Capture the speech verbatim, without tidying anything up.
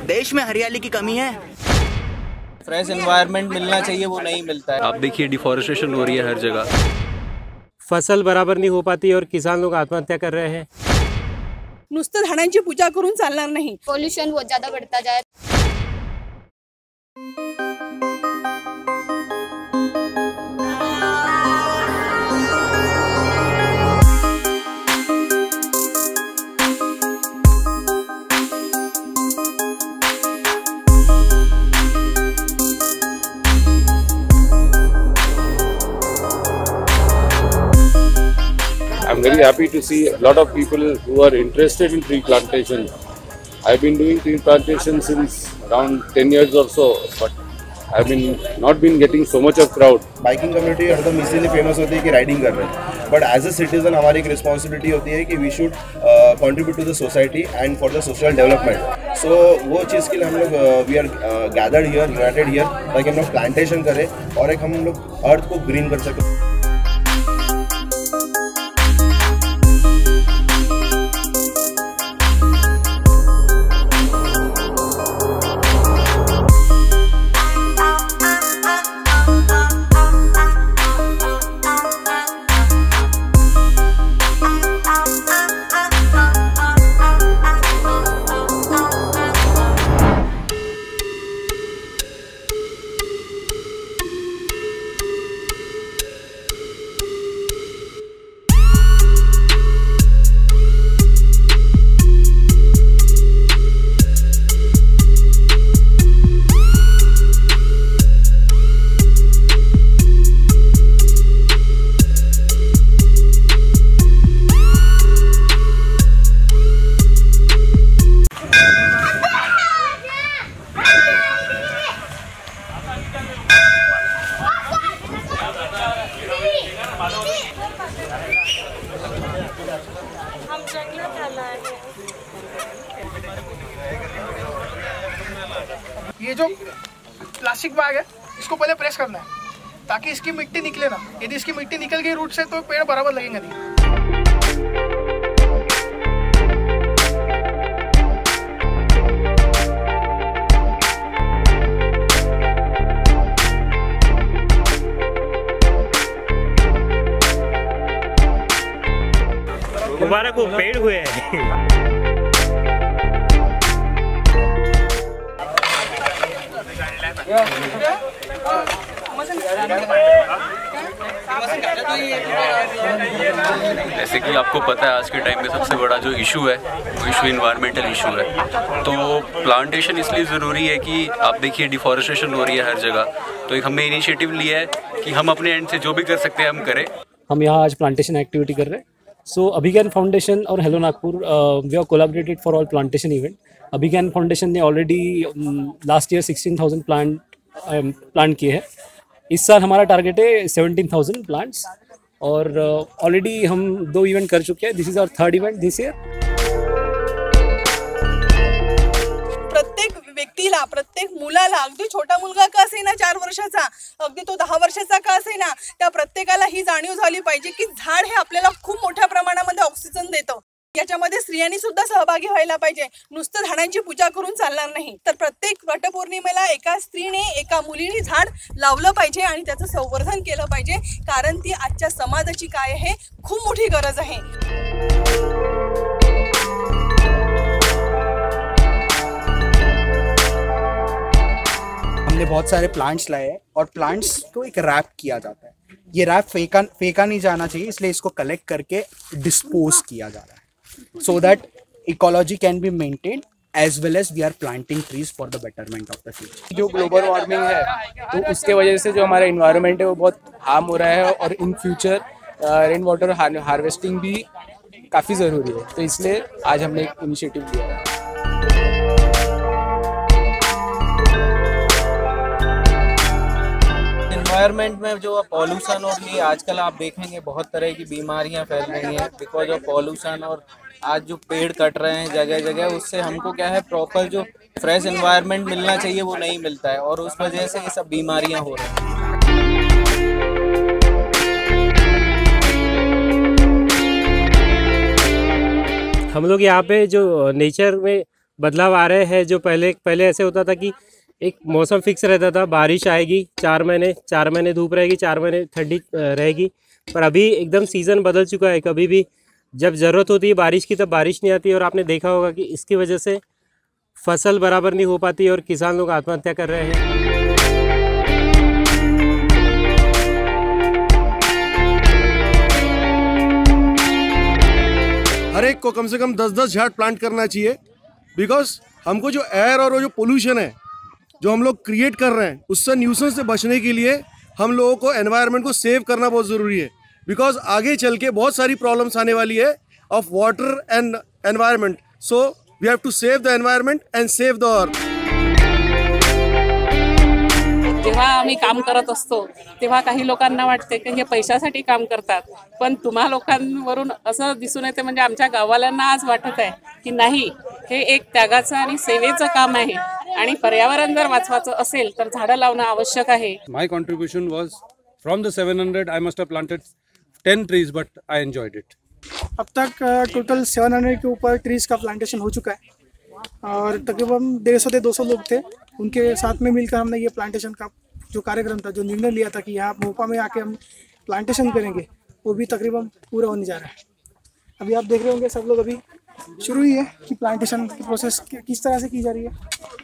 देश में हरियाली की कमी है, फ्रेश एनवायरनमेंट मिलना चाहिए वो नहीं मिलता है। आप देखिए डिफॉरेस्टेशन हो रही है हर जगह, फसल बराबर नहीं हो पाती और किसान लोग आत्महत्या कर रहे हैं। नुसतं झाडांची पूजा करून चालणार नाही, पोल्यूशन बहुत ज्यादा बढ़ता जाए। I'm very happy to see a lot of people who are interested in tree plantation. I've been doing tree plantation since around ten years or so, but I've been not been getting so much of crowd. Biking community हरदम इसीलिए famous होती है कि riding कर रहे हैं, but as a citizen हमारी एक रिस्पॉन्सिबिलिटी होती है कि we should contribute to the society and for the social development. So वो चीज़ के लिए हम लोग we are gathered here, united here, ताकि हम लोग प्लांटेशन करें और एक हम लोग अर्थ को ग्रीन कर सकें। ये जो प्लास्टिक बैग है इसको पहले प्रेस करना है ताकि इसकी मिट्टी निकले ना। यदि इसकी मिट्टी निकल गई रूट से तो पेड़ बराबर लगेंगे नहीं। मुबारक हो, पेड़ हुए हैं। जैसे कि आपको पता है आज के टाइम में सबसे बड़ा जो इशू है वो इशू इन्वायरमेंटल इशू है। तो प्लांटेशन इसलिए ज़रूरी है कि आप देखिए डिफॉरेस्टेशन हो रही है हर जगह, तो एक हमने इनिशिएटिव लिया है कि हम अपने एंड से जो भी कर सकते हैं हम करें। हम यहाँ आज प्लांटेशन एक्टिविटी कर रहे हैं। सो अभिज्ञान फाउंडेशन और hello Nagpur we are collaborated for all plantation event. Abhigyan foundation ने already last year sixteen thousand plant plant किए हैं। इस साल हमारा टारगेट है सेवनटीन थाउजेंड प्लांट्स और ऑलरेडी uh, हम दो इवेंट कर चुके हैं। This is our third event this year. प्रत्येक व्यक्तीला, प्रत्येक मुलाला, अगदी छोटा मुलगा का असेना चार वर्षाचा, अगदी तो दहा वर्षाचा का असेना, त्या प्रत्येकाला ही जाणीव झाली पाहिजे की झाड हे आपल्याला खूप मोठ्या प्रमाणामध्ये ऑक्सिजन देतं। याच्यामध्ये स्त्रियांनी सुद्धा सहभागी व्हायला पाहिजे। नुसतं झाडांची पूजा करून चालणार नाही, तर प्रत्येक वटपौर्णिमेला एका स्त्रीने, एका मुलीने झाड लावलं पाहिजे आणि त्याचं संवर्धन केलं पाहिजे, कारण ती आजच्या समाजाची काय आहे खूप मोठी गरज आहे। हमने बहुत सारे प्लांट्स लाए हैं और प्लांट्स को एक रैप किया जाता है। ये रैप फेंका फेंका नहीं जाना चाहिए, इसलिए इसको कलेक्ट करके डिस्पोज किया जा रहा है, so that ecology can be maintained as well as we are planting trees for the betterment of the future। जो ग्लोबल वार्मिंग है तो उसके वजह से जो हमारा इन्वायरमेंट है वो बहुत हार्म हो रहा है और in future rain water harvesting भी काफ़ी ज़रूरी है, तो इसलिए आज हमने एक इनिशिएटिव लिया है। एनवायरनमेंट में जो पॉल्यूशन और ये आजकल आप देखेंगे बहुत तरह की बीमारियां फैल रही हैं बिकॉज ऑफ पॉल्यूशन, और आज जो पेड़ कट रहे हैं जगह जगह, उससे हमको क्या है प्रॉपर जो फ्रेश एनवायरनमेंट मिलना चाहिए वो नहीं मिलता है और उस वजह से ये सब बीमारियां हो रही हैं। हम लोग यहाँ पे जो नेचर में बदलाव आ रहे हैं। जो पहले पहले ऐसे होता था कि एक मौसम फिक्स रहता था, बारिश आएगी चार महीने चार महीने धूप रहेगी, चार महीने ठंडी रहेगी, पर अभी एकदम सीज़न बदल चुका है। कभी भी जब ज़रूरत होती है बारिश की तब बारिश नहीं आती, और आपने देखा होगा कि इसकी वजह से फसल बराबर नहीं हो पाती और किसान लोग आत्महत्या कर रहे हैं। हर एक को कम से कम दस दस झाड़ प्लांट करना चाहिए, बिकॉज हमको जो एयर और वो जो पोल्यूशन है जो हम लोग क्रिएट कर रहे हैं उससे न्यूसेंस से बचने के लिए हम लोगों को एनवायरनमेंट को सेव करना बहुत ज़रूरी है। बिकॉज आगे चल के बहुत सारी प्रॉब्लम्स आने वाली है of water and environment, so we have to save the environment and save the earth. जेव्हा आम्ही काम करत असतो तेव्हा काही लोकांना वाटते की हे पैशासाठी काम करतात, पण तुम्हा लोकांवरून असं दिसून येते, म्हणजे आमच्या गाववाल्यांना आज वाटत आहे की नाही, हे एक त्यागाचं आणि सेवेचं काम आहे आणि पर्यावरण जर वाचवायचं असेल तर झाडं लावणं आवश्यक आहे। My contribution was from the seven hundred I must have planted ten trees, but I enjoyed it. अब तक टोटल सेवन हंड्रेड के ऊपर ट्रीज का प्लांटेशन हो चुका है और तकरीबन डेढ़ सौ से दो सौ लोग थे, उनके साथ में मिलकर हमने ये प्लांटेशन का जो कार्यक्रम था, जो निर्णय लिया था कि यहाँ मोपा में आके हम प्लांटेशन करेंगे, वो भी तकरीबन पूरा होने जा रहा है। अभी आप देख रहे होंगे सब लोग, अभी शुरू ही है कि प्लांटेशन की प्रोसेस किस तरह से की जा रही है।